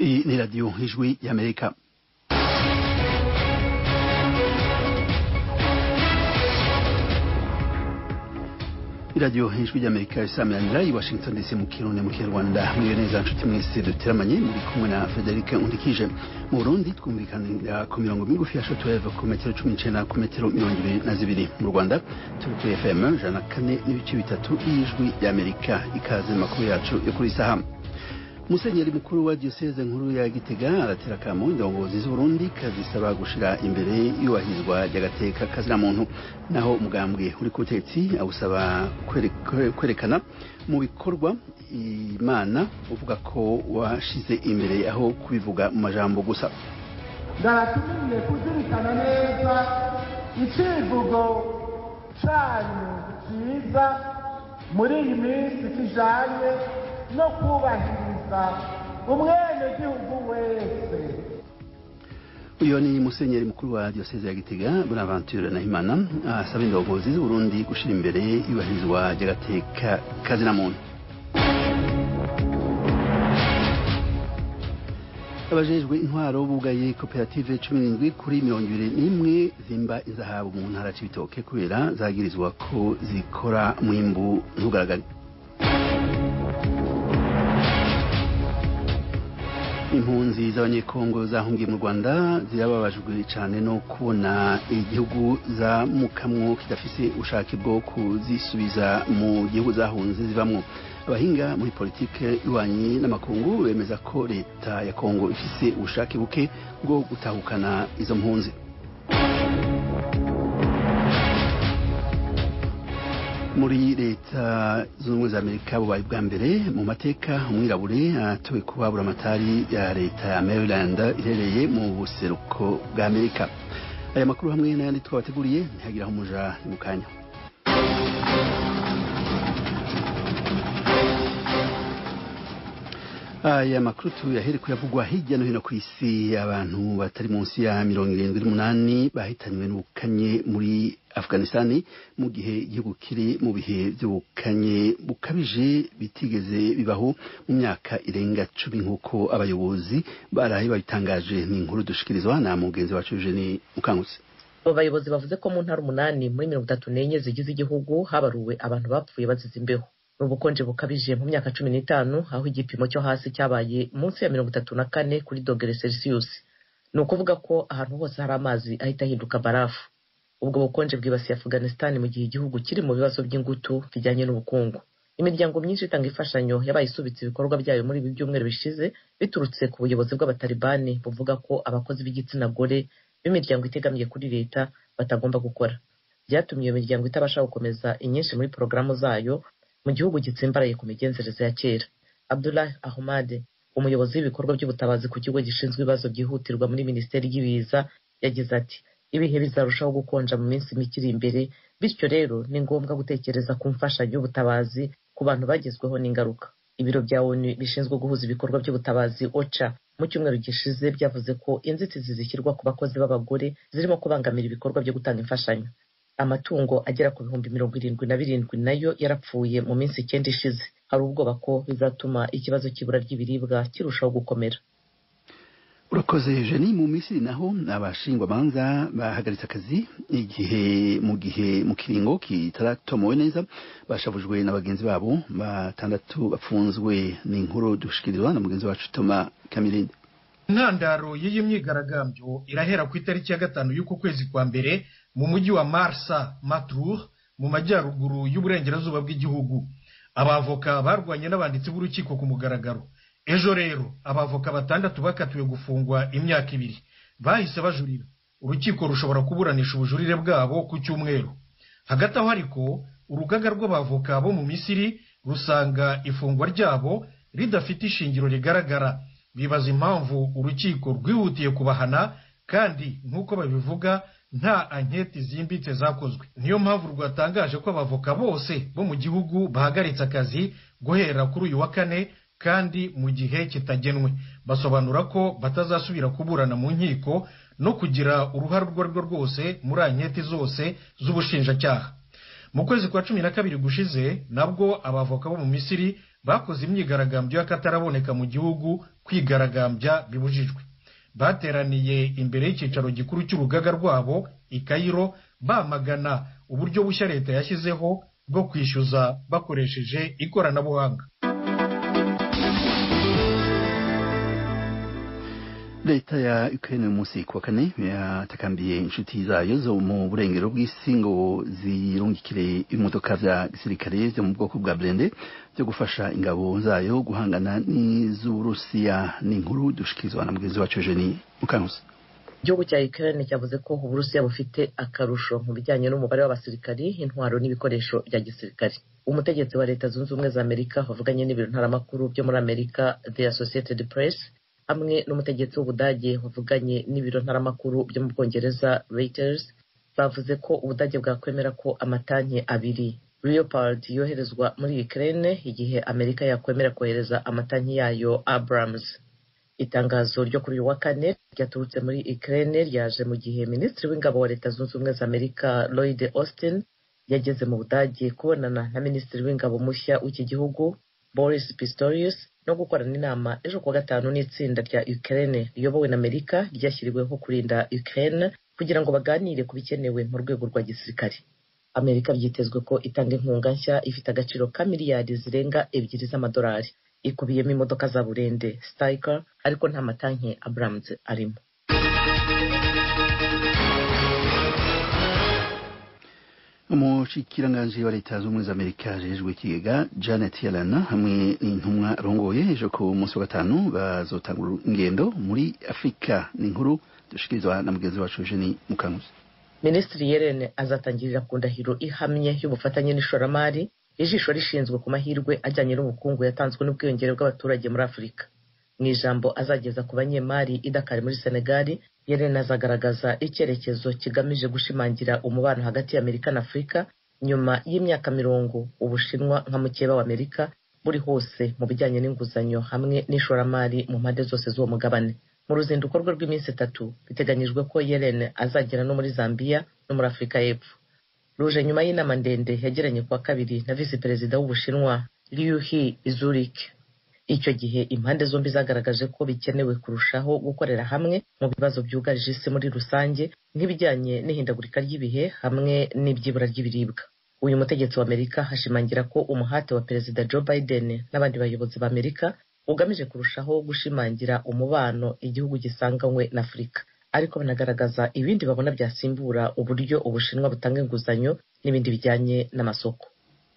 Hii ni Radio Ijwi ya Amerika. Radio Ijwi ya Amerika isameranira i Washington DC mu Kirundi mu Kinyarwanda. Mwiyoneza nshuti mwese duteramanye muri kumwe na Frederic Undikije. Mu Burundi twumvikanira ku mirongo migufi ya shortwave ku metero 19 ku metero 22. Mu Rwanda turi ku FM 104.3 Ijwi ya Amerika. Ikaze makuru yacu yo kuri saha. Musenyeri mukuru wa diocese nkuru ya Gitega aratera kamo indongozi z'u Burundi kazisaba gushira imbere y'uwahizwa ry'agateka kazira muntu, naho umugambwe uri ku butegetsi awusaba kwerekana mu bikorwa Imana uvuga ko washize imbere aho kubivuga mu majambo gusa. Ndaratumye kuzirikana neza icivugo cyanyu cyiza muri iyi minsi kijanye no kubahiriza umwene gihugu wese. Uyo ni musenyeri mukuru wa diocese ya Gitega Bonaventure Nahimana asaba indongozi z'u Burundi gushira imbere yubahirizwa ry'agateka kazina muntu. Abajejwe intwaro bugaye koperative 17 kuri 21 zimba izahabu mu ntara c'ibitoke kubera zagirizwa ko zikora mwimbu ntugaragara. Impunzi z'abanyekongo zahungiye mu Rwanda zirababajwe cyane no kubona igihugu za mukamwo kidafise ushake bwo kuzisubiza mu gihugu zahunze zivamwo. Abahinga muri politike iwanyi n'amakungu bemeza ko leta ya Kongo ifise ubushake buke bwo gutahukana izo mpunzi. Muri leta z'ubumwe za Amerika bubaye bwa mbere mu mateka umwirabure atowe kuba buramatari ya leta ya Maryland iherereye mu buseruko bwa Amerika. Aya makuru hamwe n'ayandi twabateguriye ntihagiraho umuja mu kanya. Aya makuru yahere kuyavugwa hirya no hino ku isi. Abantu batari munsi ya 78 bahitanywe n'ubukanye muri Afghanistan mu gihe igihugu kiri mu bihe by'ubukanye bukabije bitigeze bibaho mu myaka irenga 10 nk'uko abayobozi baraye babitangaje. Ni inkuru dushikirizwa na mugenzi wacu Eugenie Mukankusi. Abayobozi bavuze ko mu ntara 8 muri 34 zigize igihugu habaruwe abantu bapfuye bazize imbeho. Ubukonje bukabije mu myaka 15 aho igipimo cyo hasi cyabaye munsi ya 34 kuri dogere Celsius. Ni ukuvuga ko ahantu hose hari amazi ahita hinduka barafu. Ubwo bukonje bwibasiye Afghanistan mu gihe igihugu kiri mu bibazo by'ingutu bijyanye n'ubukungu. Imiryango myinshi itanga imfashanyo yabaye isubitse ibikorwa byayo muri ibi byumweru bishize biturutse ku buyobozi bw'abatalibani buvuga ko abakozi b'igitsina gore b'imiryango itegamiye kuri leta batagomba gukora. Byatumye iyo miryango itabasha gukomeza inyinshi muri porogaramu zayo mu gihugu gitsimbaraye ku migenzereze ya kera. Abdullah Ahmad, umuyobozi w'ibikorwa by'ubutabazi ku kigo gishinzwe ibibazo byihutirwa muri Minisiteri y'Ibiza, yagize ati ibihe bizarushaho gukonja mu minsi mikiri imbere, bityo rero ni ngombwa gutekereza ku mfashanyo y'ubutabazi ku bantu bagezweho n'ingaruka. Ibiro bya ONU bishinzwe guhuza ibikorwa by'ubutabazi OCHA mu cyumweru gishize byavuze ko inzitizi zishyirwa ku bakozi b'abagore zirimo kubangamira ibikorwa byo gutanga imfashanyo. Amatungo agera ku 77,000 nayo yarapfuye mu minsi 9 ishize. Hari ubwoba ko bizatuma ikibazo cy'ibura ry'ibiribwa kirushaho gukomera. Urakoze Eugenie. Mu Misiri naho abashingwa manza bahagaritse akazi mu kiringo kitaratomowe neza bashavujwe na bagenzi babo batandatu bafunzwe. Ni inkuru dushikirizwa na mugenzi wacu Toma Kamilinde. Intandaro y'iyi myigaragambyo irahera ku itariki ya 5 y'uko kwezi kwa mbere mu mujyi wa Marsa Matruh mu majyaruguru y'uburengerazuba bw'igihugu. Abavoka barwanye n'abanditsi b'urukiko ku mugaragaro. Ejo rero abavoka batandatu bakatiwe gufungwa imyaka 2 bahise bajurira. Urukiko rushobora kuburanisha ubujurire bwabo ku cyumweru. Hagati aho ariko urugaga rw'abavoka bo mu Misiri rusanga ifungwa ryabo ridafite ishingiro rigaragara. Bibaza impamvu urukiko rwihutiye kubahana kandi nk'uko babivuga nta anketi zimbitse zakozwe. Niyo mpamvu rwatangaje ko abavoka bose bo mu gihugu bahagaritse akazi guhera kuri uyu wa 4 kandi mu gihe kitagenwe. Basobanura ko batazasubira kuburana mu nkiko no kugira uruhare rwo rwose muri anketi zose z'ubushinjacyaha. Mu kwezi kwa 12 gushize nabwo abavoka bo mu Misiri bakoze imyigaragambyo y'akataraboneka mu gihugu, kwigaragambya bibujijwe. Bateraniye imbere y'icyicaro gikuru cy'urugaga rwabo i Cairo bamagana uburyo bushya leta yashyizeho bwo kwishyuza bakoresheje ikoranabuhanga. leta ya Ukraine munsi kwa kane yatakambiye inshuti zayo zo mu burengero bw'isi ngo zirungikire imodoka vya gisirikare byo mu bwoko bwa Blende byo gufasha ingabo zayo guhangana n'Uburusiya. n'inkuru dushikirizwa na mugenzi wacu Jenny Mukankusi. Igihugu cya Ukraine cyavuze ko Uburusiya bufite akarusho mu bijyanye n'umubare w'abasirikari, intwaro n'ibikoresho bya gisirikare. Umutegetsi wa Leta Zunze Ubumwe za Amerika wavuganye n'ibiro ntaramakuru byo muri Amerika The Associated Press hamwe n'umutegetsi w'Ubudage wavuganye n'ibiro ntaramakuru byo mu Bwongereza Reuters bavuze ko Ubudage bwakwemera ko amatanki abiri Leopard yoherezwa muri Ukraine igihe Amerika yakwemera kohereza amatanki yayo Abrams. Itangazo ryo kuri uyu wa kane ryaturutse muri Ukraine ryaje mu gihe Minisitiri w'Ingabo wa Leta Zunze Ubumwe za Amerika Lloyd Austin yageze mu Budage kubonana na Minisitiri w'Ingabo mushya w'iki gihugu Boris Pistorius no gukorana inama ejo kuwa gatanu n'itsinda rya Ukraine riyobowe na Amerika ryashyiriweho kurinda Ukraine kugira ngo baganire ku bikenewe mu rwego rwa gisirikare. Amerika byitezwe ko itanga inkunga nshya ifite agaciro ka miliyari zirenga 2 z'amadolari, ikubiyemo imodoka za burende Stryker ariko nta matanki Abrams arimo. Umushikiranganji wa Leta Zunze Ubumwe za Amerika ajejwe ikigega Janet Yellen hamwe n'intumwa rongoye ejo ku munsi wa gatanu bazotangura ingendo muri Afrika. n'inkuru dushikirizwa na mugenzi wacu Jenny Mukankusi. Minisitiri Yellen azatangirira ku ndahiro ihamye y'ubufatanye n'ishoramari, ijisho rishinzwe ku mahirwe ajyanye n'ubukungu yatanzwe n'ubwiyongere bw'abaturage muri Afurika. Mu ijambo azageza ku banyemari i Dakar muri Senegal, Yellen azagaragaza icyerekezo kigamije gushimangira umubano hagati ya Amerika na Afurika nyuma y'imyaka 40 Ubushinwa nka mukeba wa Amerika buri hose mu bijyanye n'inguzanyo hamwe n'ishoramari mu mpande zose z'uwo mugabane. Mu ruzinduko rwe rw'iminsi 3 biteganyijwe ko Yellen azagera no muri Zambia no muri Afurika y'Epfo. Ruje nyuma y'inama ndende yagiranye kwa kabiri na Vice Perezida w'Ubushinwa Liu He i Zurich. Icyo gihe impande zombi zagaragaje ko bikenewe kurushaho gukorera hamwe mu bibazo byugarije isi muri rusange nk'ibijyanye n'ihindagurika ry'ibihe hamwe n'ibyibura ry'ibiribwa. Uyu mutegetsi wa Amerika hashimangira ko umuhate wa Perezida Joe Biden n'abandi bayobozi ba Amerika ugamije kurushaho gushimangira umubano igihugu gisanganywe na Afurika, ariko banagaragaza ibindi babona byasimbura uburyo Ubushinwa butanga inguzanyo n'ibindi bijyanye n'amasoko.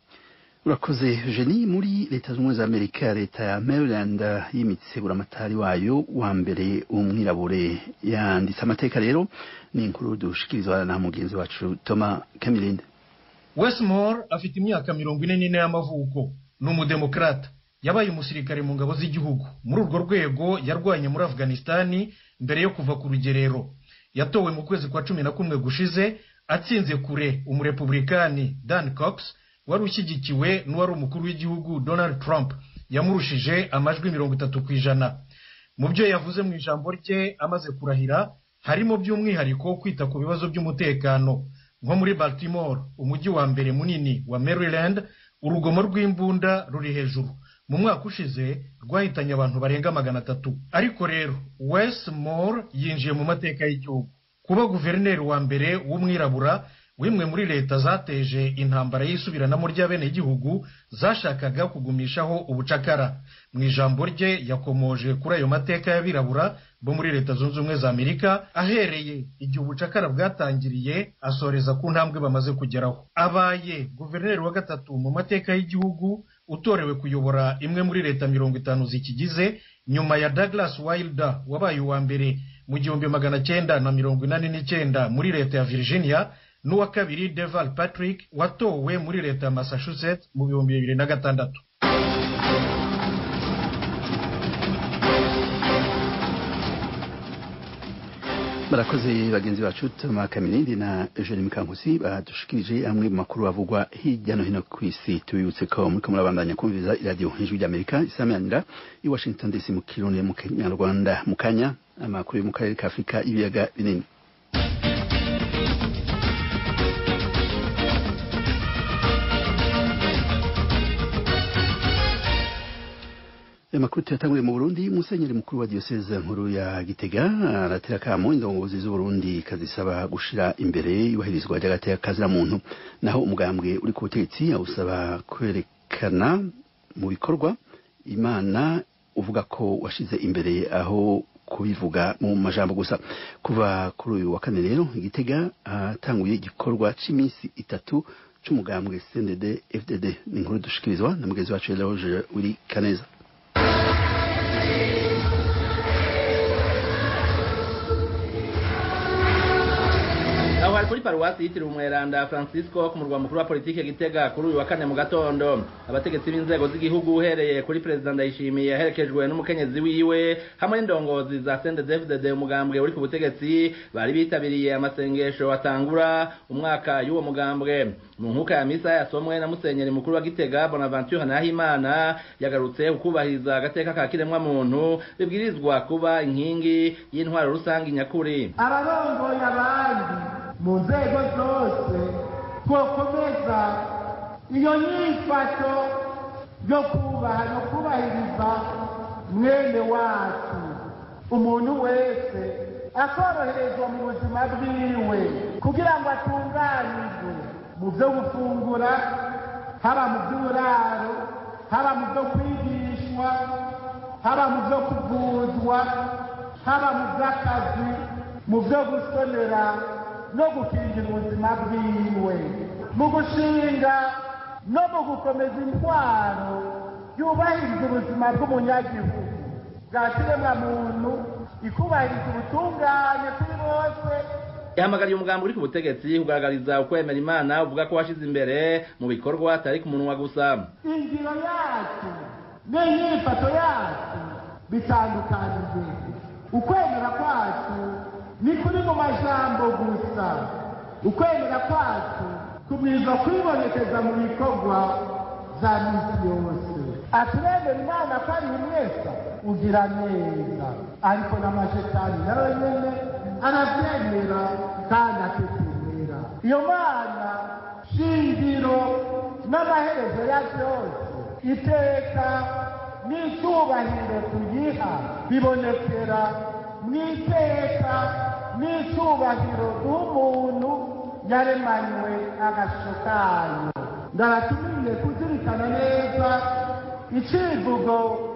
Urakoze Jenny. muri Leta Zunze Ubumwe za Amerika, leta ya Maryland yimitse buramatari wayo wa mbere umwirabure yanditse amateka. rero n'inkuru dushikirizwa na mugenzi wacu Thomas Kamilinde. Westmore afite imyaka 44 y'amavuko, n'umudemokrata. Yabaye umusirikare mu ngabo z'igihugu. Muri urwo rwego yarwanye muri Afghanistan mbere yo kuva ku rugerero. Yatowe mu kwezi kwa 11 gushize atsinze kure umurepublikani Dan Cox wari ushyigikiwe n'uwari umukuru w'igihugu Donald Trump yamurushije amajwi 30%. Mu byo yavuze mu ijambo rye amaze kurahira harimo by'umwihariko kwita ku bibazo by'umutekano. Nko muri Baltimore, umujyi wa mbere munini wa Maryland, urugomo rw'imbunda ruri hejuru. Mu mwaka ushize rwahitanye abantu barenga 300. Ariko rero Westmore yinjiye mu mateka y'igihugu. Kuba guverineri wa mbere w'umwirabura wimwe muri leta zateje intambara y'isubiranamo ry'abene igihugu zashakaga kugumishaho ubucakara. Mu ijambo rye yakomoje kuri ayo mateka y'abirabura bo muri Leta Zunze Ubumwe za Amerika ahereye igihe ubucakara bwatangiriye asoreza ku ntambwe bamaze kugeraho. Abaye guverineri wa gatatu mu mateka y'igihugu utorewe kuyobora imwe muri leta 50 zikigize nyuma ya Douglas Wilder wabaye uwa mbere mu 1989 muri leta ya Virginia, n'uwa kabiri Deval Patrick watowe muri leta ya Massachusetts mu 2006. Barakoze bagenzi bacu Thomas Kamilindi na Eugene Mukankusi badushikirije amwe mu makuru avugwa hirya no hino ku isi. Tubibutse ko muri kumurabandanya kumviza radio Ijwi ry'Amerika isamanira i Washington DC mu Kirundi mu Kinyarwanda. Mu kanya amakuru yo mu karere ka Afurika ibiyaga binini. Amakuru tuyatanguriye mu Burundi. Musenyeri mukuru wa diocese nkuru ya Gitega aratera akamo indongozi z'u Burundi kazisaba gushira imbere yubahirizwa ry'agateka kazira muntu, naho umugambwe uri ku butegetsi awusaba kwerekana mu bikorwa Imana uvuga ko washize imbere aho kubivuga mu majambo gusa. Kuva kuri uyu wa kane rero Gitega atanguye igikorwa c'imisi 3 c'umugambwe CNDD FDD. Ni inkuru dushikirizwa na mugenzi wacu Eloge uri Kaneza. Kuri paruwasi yitiriwe Umweranda Francisco ku murwa mukuru wa politike Gitega kuri uyu wa kane mu gatondo, abategetsi b'inzego z'igihugu uhereye kuri President Ndayishimiye yaherekejwe n'umukenyezi wiwe hamwe n'indongozi za CNDD-FDD umugambwe uri ku butegetsi bari bitabiriye amasengesho atangura umwaka y'uwo mugambwe. Mu nkuka ya misa yasomwe na musenyeri mukuru wa Gitega Bonaventure Nahimana yagarutse ukubahiriza agateka ka kiremwa muntu bibwirizwa kuba inkingi y'intwaro rusangi nyakuri. Abarongoye abandi mu nzego zose twokomeza iyo nyifato yo kubaha no kubahiriza mwene wacu, umuntu wese akoroherezwa mu buzima bwiwe kugira ngo atunganirwe mu byo gufungura, haba mu by'uburaro, haba mu byo kwigishwa, haba mu byo kuvuzwa, haba mu by'akazi, mu byo gusonera no gukingira ubuzima bwiwe, mu gushinga no mu gukomeza intwaro yubahiriza ubuzima bw'umunyagihugu bwa kiremwa muntu, ikubahiriza ubutungane kuri bose. Yahamagariye umugambi uri ku butegetsi kugaragariza ukwemera Imana uvuga ko washize imbere mu bikorwa atari ku munwa gusa. Ingiro yacu n'inyifato yacu bitandukanije. Ukwemera kwacu ni kuri mu majambo gusa, ukwemera kwacu kubwirizwa kwibonekeza mu bikorwa za misi yose. Aturemera Imana ko ari umwesa ugira neza, ariko n'amashetani nawe nyene aravyemera kandi atetemera. Iyo Mana shingiro n'amaherezo ya byose, iteka n'icyubahiro tuyiha bibonekera mw'iteka n'icyubahiro n'umuntu yaremanywe agashusho kayo. Ndabatumiye kuzirikana neza icivugo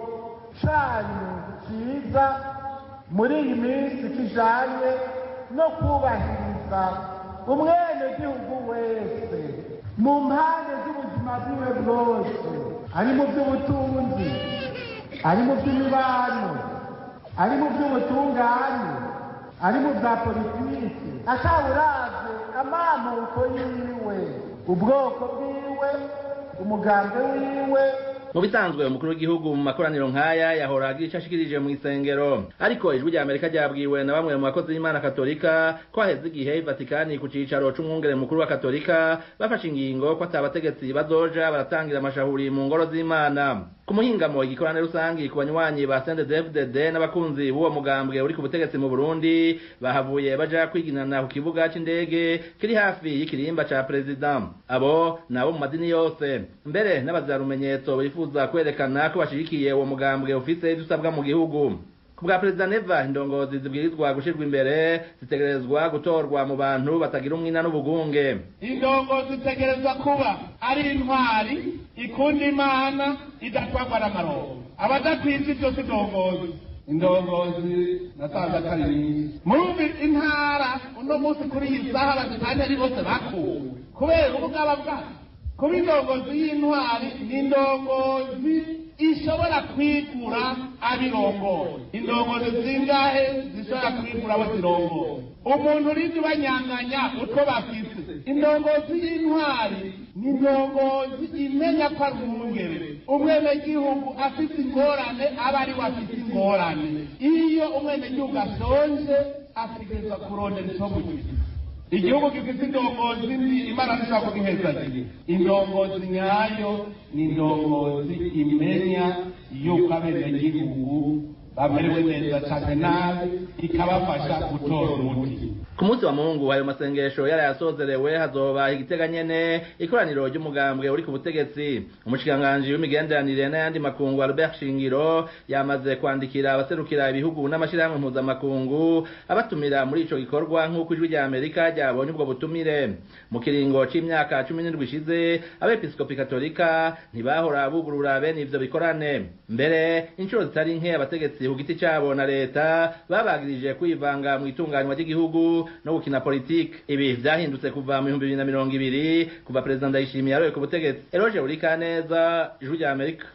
canyu ciza muri iyi minsi kijanye no kubahiriza umwenegihugu wese mu mpande z'ubuzima bwiwe bwose, ari mu by'ubutunzi, ari mu by'imibano, ari mu by'ubutungane, ari mu bya politiki, atawuravye amamuko yiwe, ubwoko bwiwe, umugambi wiwe. Mu bisanzwe umukuru w'igihugu mu makoraniro nkaya yahora agira icyo ashikirije mu isengero, ariko ijwi rya Amerika ryabwiwe na bamwe mu bakozi b'Imana Katolika ko haheze igihe Vatikani ku cicaro c'umwungere mukuru wa Katolika bafashe ingingo ko atabategetsi bazoja baratangira amashahuri mu ngoro z'Imana. Ku muhingamo igikorane rusangi ku banywanyi ba CNDD-FDD n'abakunzi b'uwo mugambwe uri ku butegetsi mu Burundi bahavuye baja kwiginana ku kibuga c'indege kiri hafi y'ikirimba ca President. Abo nabo mu madini yose, mbere n'abazarumenyetso bifuza kwerekana ko bashigikiye uwo mugambwe ufise idusabwa mu gihugu. Ku bwa President Neva, indongozi zibwirizwa gushirwa imbere zitegerezwa gutorwa mu bantu batagira umwina n'ubugunge. Indongozi zitegerezwa kuba ari intwari ikunda Imana idatwagwa n'amaronko. Abadakwiza ivyo si indongozi nasanze atari muri intara uno munsi kuri iyi saha abadipanteri bose bakuwe kubera ubugaba bwabo. Kuba indongozi y'intwari ni indongozi ishobora kwigura abirongoye. Indongozi zingahe zishobora kwigura abo zirongoye? Umuntu urindi banyanganya utwo bafise. Indongozi y'intwari ni indongozi imenya ko ari umwungere. Umwenegihugu afite ingorane aba ari we afite ingorane. Iyo umwenegihugu ashonje ategerezwa kurondera ico mugize. Igihugu gifite indongozi Imana ntishobora kugihezagira. Indongozi nyayo ni indongozi imenya yuko abenegihugu bamerewe neza cyane nabi ikabafasha gutora umuti. Ku munsi wa Mungu ayo masengesho yari yasozerewe hazoba Igitega nyene ikoraniro ry'umugambwe uri ku butegetsi. Umushikiranganji w'imigenderanire n'ayandi makungu Albert Shingiro yamaze kwandikira abaserukira ibihugu n'amashirahamwe mpuzamakungu abatumira muri ico gikorwa nk'uko ijwi rya Amerika ryabonye ubwo butumire. Mu kiringo c'imyaka 17 ishize abepiskopi katolika ntibahora bugurura bene ivyo bikorane. Mbere inshuro zitari nke abategetsi ku giti cabo na leta babagirije kwivanga mu itunganywa ry'igihugu no gukina politike. Ibi vyahindutse kuva mu 2020 kuva President Ndayishimiye aroye ku butegetsi. Eroge Urikaneza, ijwi rya Amerika.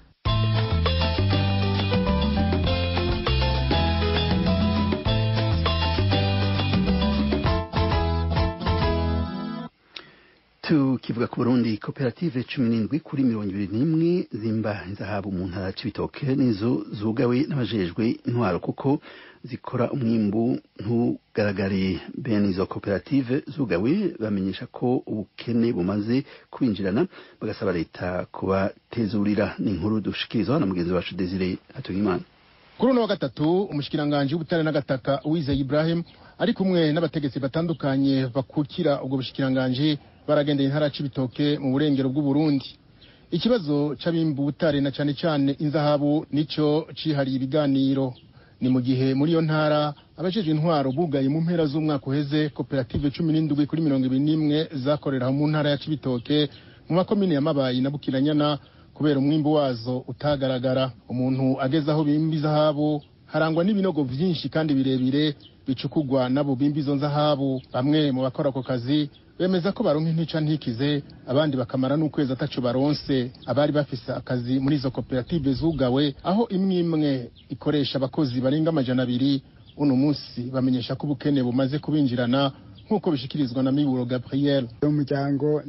tukivuga ku Burundi, koperative 17 kuri 21 zimba inzahabu mu ntara c'ibitoke nizo zugawe n'abajejwe intwaro kuko zikora umwimbu ntugaragare. Bene izo koperative zugawe bamenyesha ko ubukene bumaze kubinjirana, bagasaba leta kubatezurira. Ni inkuru dushikirizwa na mugenzi wacu Desire Hatungimana. Kuri uno wa gatatu umushikiranganje w'ubutare n'agataka Uwizeye Ibrahim ari kumwe n'abategetsi batandukanye bakukira ubwo bushikiranganje baragendeye intara c'ibitoke mu burengero bw'u Burundi. Ikibazo c'abimbu butare na cane cane inzahabu nico cihariye ibiganiro. Ni mu gihe muri yo ntara abajeje intwaro bugaye mu mpera z'umwaka uheze koperative 17 kuri 21 zakorera mu ntara ya Cibitoke mu makomine ya Mabayi na Bukiranyana kubera umwimbo wazo utagaragara. Umuntu ageze aho bimba izahabu harangwa n'ibinogo vyinshi kandi birebire bicukugwa nabo bimba izo nzahabu. Bamwe mu bakora ako kazi bemeza ko baronka intica ntikize, abandi bakamara n'ukwezi ataco baronse. Abari bafise akazi muri izo koperative zugawe aho imwe ikoresha abakozi barenga 200, uno munsi bamenyesha ko ubukene bumaze kubinjirana nkuko bishikirizwa na Miburo Gabriel. Umuryango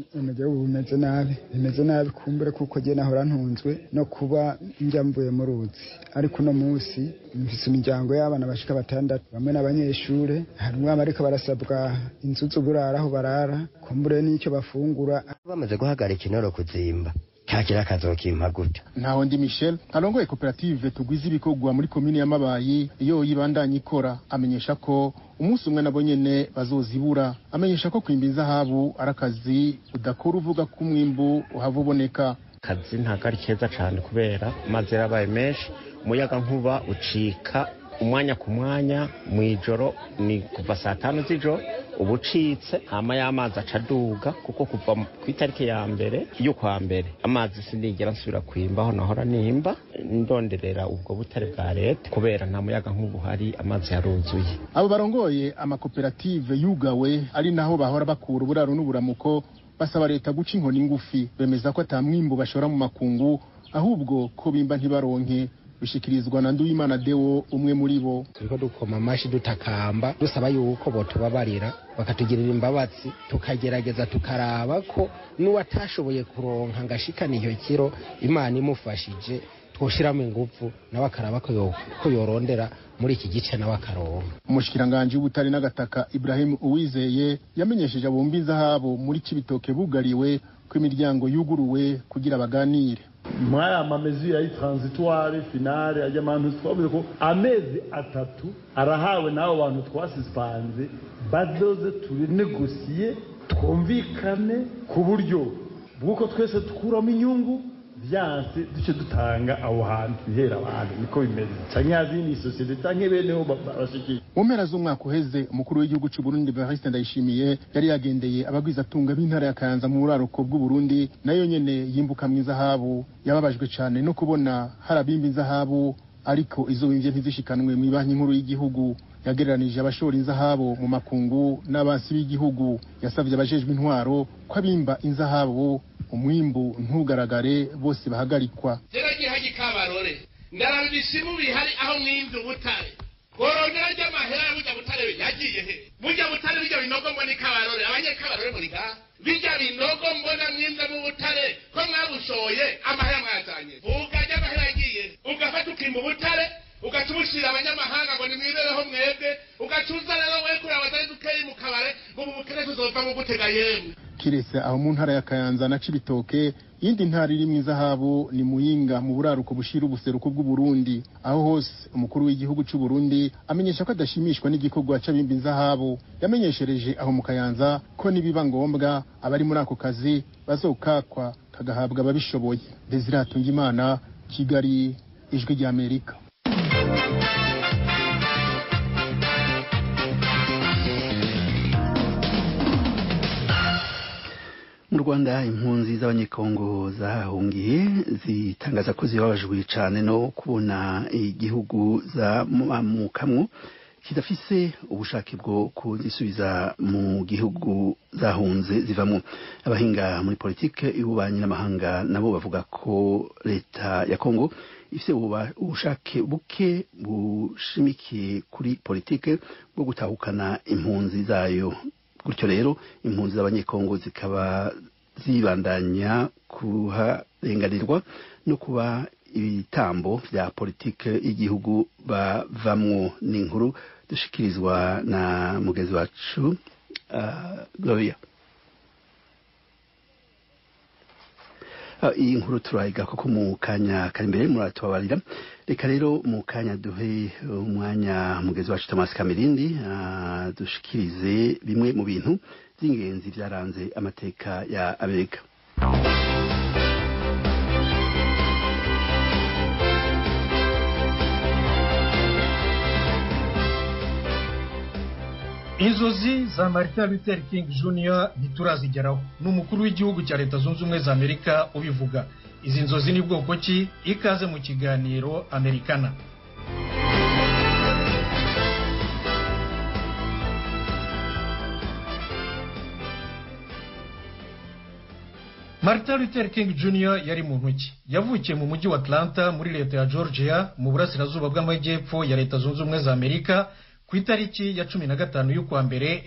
bimeze nabi kumbure kuko je nahora ntunzwe no kuba njyamvuye mu ruzi, ariko no munsi mfise imiryango y'abana bashika 6, bamwe n'abanyeshure, harimwe abariko barasabwa inzu z'uburara aho barara, kumbure n'icyo bafungura. Bamaze guhagarika inoro kuzimba kakira kazokimpa gute. Ntaho ndi Michel arongoye koperative tugwiza ibikogwa muri komine ya Mabayi iyo yibandanye ikora, amenyesha ko umunsi umwe nabo nyene bazozibura. Amenyesha ko kwimba inzahabu arakazi udakora uvuga ko umwimbu uhavuboneka. Kazi ntakari keza cyane kubera maze yabaye menshi, umuyaga nkuba ucika umwanya ku mwanya, mwijoro ni kuva saa 5 z'ijoro ubucitse, hama y'amazi acaduga kuko kuva ku itariki ya mbere y'ukwa mbere amazi sinigera nsubira kwimbaho nahora nimba ndonderera ubwo butare bwa leta kubera nta muyaga nk'ubu hari, amazi yaruzuye. Abo barongoye amakoperative yugawe ari naho bahora bakura uburaro n'uburamuko basaba leta guca inkoni ngufi. Bemeza ko atamwimbu bashora mu makungu ahubwo ko bimba ntibaronke. Bishikirizwa na Nduwimana Deo, umwe muri bo. Turiko dukoma amashi dutakamba dusaba yuko botubabarira bakatugirira imbabatsi, tukagerageza tukaraba ko n'uwatashoboye kuronka ngashikana iyo kiro Imana imufashije twoshiramo ingufu nawe akaraba ko yorondera muri iki gice nawe akaronka. Umushikiranganje w'ubutare n'agataka Ibrahim Uwizeye yamenyesheje abumba inzahabu muri Cibitoke bugariwe ko imiryango yuguruwe kugira baganire. Mwaya mamezi ya transitoire finale ajya mantu twavuze ko amezi 3 arahawe nawo bantu twasispanze badoze turi negocier twumvikane ku buryo bwuko twese tukuramo inyungu byanse duce dutanga aho hantu bihera abantu niko bimeze canyazi ni societe tanke beneho bashiki. Mu mpera z'umwaka uheze umukuru w'igihugu cy'u Burundi Evariste Ndayishimiye yari yagendeye abagwiza tunga b'intara ya Kayanza mu buraruko bw'u Burundi, nayo nyene yimbuka mu izahabu. Yababajwe cyane no kubona harabimba inzahabu ariko izo bimvye ntizishikanwe mu banki nkuru y'igihugu. Yagereranije abashora inzahabu mu makungu n'abasi b'igihugu. Yasavye abajejwe intwaro ko abimba inzahabu umwimbu ntugaragare bose bahagarikwa. Teragihaje kabarore ndarabishimu bihari aho mwimbu butare korongera ry'amahera burya butare yagiye he? Burya butare bijya binogo mbona kabarore abanye kabarore muri ga bijya binogo mbona mwimbu mu butare ko mwabushoye amahera mwazanye vuga ry'amahera yagiye ugafata ukimba butare ugacubushira abanyamahanga ngo nimwibereho mwebwe ugacuza rero we kuri abazari dukeye mu kabare ngo bukere tuzova mu gutega yemwe. kiretse aho mu ntara ya Kayanza na Cibitoke. Yindi ntara iri mu zahabu ni Muyinga mu buraruko bushira ubuseruko bw'u Burundi. Aho hose umukuru w'igihugu cy'u Burundi amenyesha ko adashimishwa n'igikorwa c'abimba inzahabu. Yamenyeshereje aho mu Kayanza ko nibiba ngombwa abari muri ako kazi bazokakwa kagahabwa ababishoboye. Desire Hatungimana, Kigali, Ijwi rya Amerika. Mu Rwanda impunzi z'abanyekongo zahungiye zitangaza ko zibabajwe cyane no kubona igihugu zamukamwo kidafise ubushake bwo kuzisubiza mu gihugu zahunze zivamo. Abahinga muri politike y'ububanyi n'amahanga nabo bavuga ko leta ya Kongo ifise ubushake buke bushimikiye kuri politike bwo gutahukana impunzi zayo. Gutyo rero impunzi z'abanyekongo zikaba zibandanya kuharenganirwa no kuba ibitambo vya politike y'igihugu bavamwo. N'inkuru dushikirizwa na mugezi wacu Gloria. Iyi nkuru turayiga ko mu kanya kari imbere muratubabarira. Reka rero mu kanya duhe umwanya mugezi wacu Thomas Kamirindi dushikirize bimwe mu bintu by'ingenzi byaranze amateka ya Amerika. Inzozi za Martin Luther King Jr. ntiturazigeraho. N'umukuru w'igihugu cya Leta Zunze Ubumwe za Amerika ubivuga. Izi nzozi ni bwoko ki? Ikaze mu kiganiro Amerikana. Martin Luther King Jr. yari muntu ki? Yavukiye mu mujyi wa Atlanta muri leta ya Georgia mu burasirazuba bw'amajyepfo ya Leta Zunze Ubumwe za Amerika ku itariki ya 15 y'ukwa mbere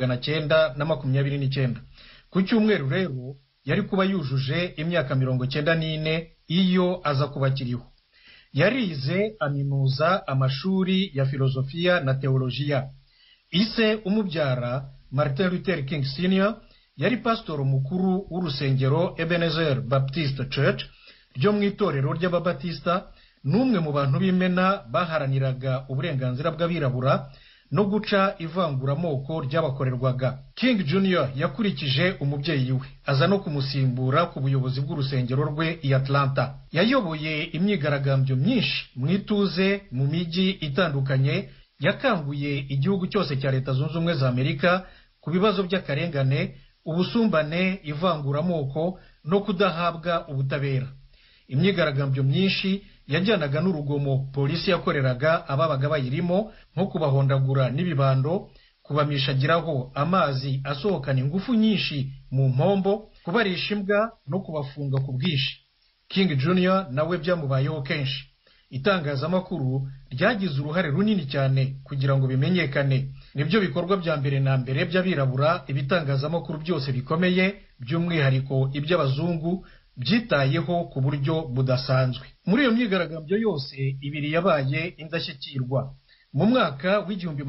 1929. Ku cyumweru rero yari kuba yujuje imyaka 94 iyo aza kuba kiriho. Yarize aminuza amashuri ya filozofiya na teolojiya. Ise umubyara Martin Luther King Sr. yari pastor mukuru w'urusengero Ebenezer Baptist Church ryo mu itorero ry'ababatista, n'umwe mu bantu b'imena baharaniraga uburenganzira bw'abirabura no guca ivanguramoko ry'abakorerwaga. King Jr. yakurikije umubyeyi we aza no kumusimbura ku buyobozi bw'urusengero rwe i Atlanta. Yayoboye imyigaragambyo myinshi mu ituze mu mijyi itandukanye, yakanguye igihugu cyose cya Leta Zunze Ubumwe za Amerika ku bibazo by'akarengane, ubusumbane, ivanguramoko no kudahabwa ubutabera. Imyigaragambyo myinshi yajyanaga n'urugomo polisi yakoreraga ababaga bayirimo, nko kubahondagura n'ibibando, kubamishagiraho amazi asohokana ingufu nyinshi mu mpombo, kubarisha imbwa no kubafunga ku bwinshi. King Jr. nawe byamubayeho kenshi. Itangazamakuru ryagize uruhare runini cyane kugira ngo bimenyekane. Nibyo bikorwa bya mbere na mbere by'abirabura ibitangazamakuru byose bikomeye, by'umwihariko iby'abazungu, byitayeho ku buryo budasanzwe. Muri iyo myigaragambyo yose ibiri yabaye indashyikirwa. Mu mwaka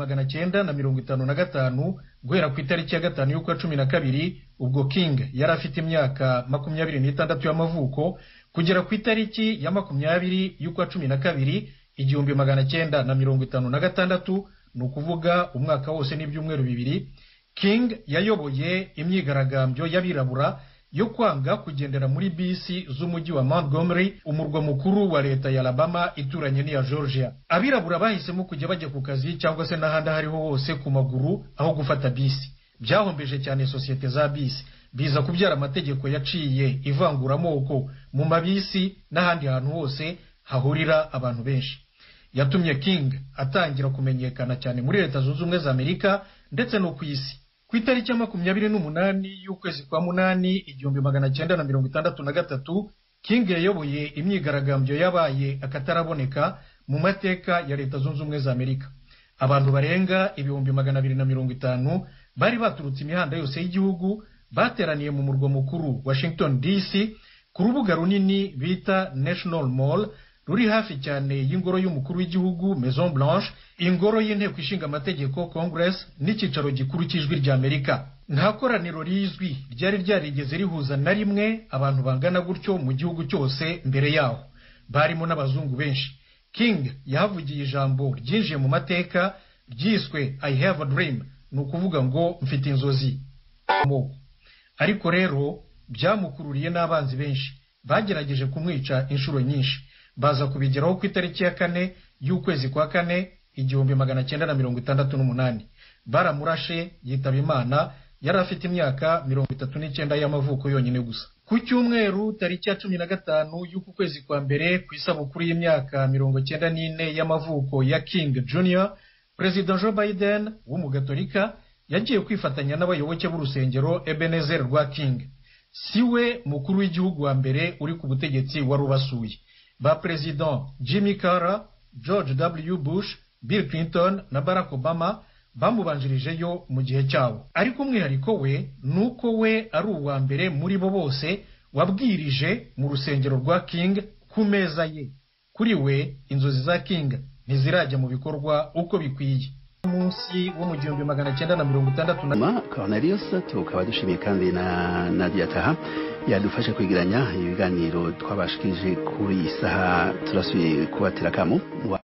w'1955 guhera ku itariki ya 5 y'ukwa 12 ubwo King yari afite imyaka 26 y'amavuko, kugera ku itariki ya 20 y'ukwa 12 1956, ni ukuvuga umwaka wose n'ibyumweru bibiri, King yayoboye imyigaragambyo y'abirabura yo kwanga kugendera muri bisi z'umujyi wa Montgomery, umurwa mukuru wa leta ya Alabama ituranye n'iya Georgia. Abirabura bahisemo kujya bajya ku kazi cyangwa se n'ahandi hariho hose ku maguru aho gufata bisi. Byahombeje cyane sosiyete za bisi, biza kubyara amategeko yaciye ivanguramoko mu mabisi n'ahandi hantu hose hahurira abantu benshi. Yatumye King atangira kumenyekana cyane muri Leta Zunze Ubumwe za Amerika ndetse no ku isi. Ku itariki ya 28 y'ukwezi kwa 8 1963, King yayoboye imyigaragambyo yabaye akataraboneka mu mateka ya Leta Zunze Ubumwe za Amerika. Abantu barenga 250 bari baturutse imihanda yose y'igihugu, bateraniye mu murwa mukuru Washington DC ku rubuga runini bita National Mall, ruri hafi cyane y'ingoro y'umukuru w'igihugu Maison Blanche, ingoro y'inteko ishinga amategeko Congress, n'icyicaro gikuru cy'ijwi rya Amerika. nta koraniro rizwi ryari ryarigeze rihuza na rimwe abantu bangana gutyo mu gihugu cyose mbere yaho, barimo n'abazungu benshi. King yahavugiye ijambo ryinjiye mu mateka ryiswe I have a dream, ni ukuvuga ngo mfite inzozi. Ariko rero byamukururiye n'abanzi benshi bagerageje kumwica inshuro nyinshi, baza kubigeraho ku itariki ya 4 y'ukwezi kwa 4 1968. Baramurashe yitaba Imana, yari afite imyaka 39 y'amavuko yonyine gusa. Ku cyumweru tariki ya 15 y'uku kwezi kwa mbere, ku isabukuru y'imyaka 94 y'amavuko ya King Jr., President Joe Biden w'umugatolika yagiye kwifatanya n'abayoboke b'urusengero Ebenezer rwa King. Siwe mukuru w'igihugu wa mbere uri ku butegetsi wari ubasuye. Ba President Jimmy Carter, George W. Bush, Bill Clinton na Barack Obama bamubanjirijeyo mu gihe cyabo. Ariko umwihariko we nuko we ari uwa mbere muri bo bose wabwirije mu rusengero rwa King ku meza ye. Kuri we inzozi za King ntizirajya mu bikorwa uko bikwiye. Munsi wo mu 1960 Cornelius, tukaba dushimiye kandi na Nadia Taha yadufashe kwigiranya ibiganiro twabashikije kuri isaha. Turasuye kubatira kamo